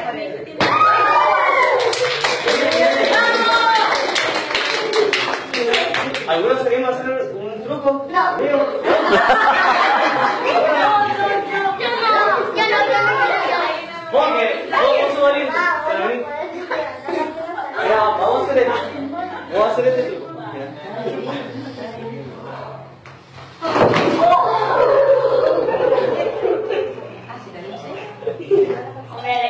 ¿Algunos queremos hacer un truco? No. Porque vamos a venir. Mira, vamos a hacer este truco. Hombre,